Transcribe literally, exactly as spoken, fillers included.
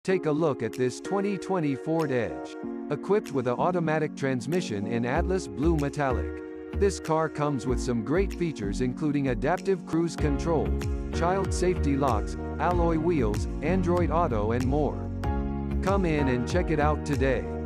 Take a look at this twenty twenty Ford Edge. Equipped with an automatic transmission in Atlas Blue Metallic. This car comes with some great features including adaptive cruise control, child safety locks, alloy wheels, Android Auto and more. Come in and check it out today.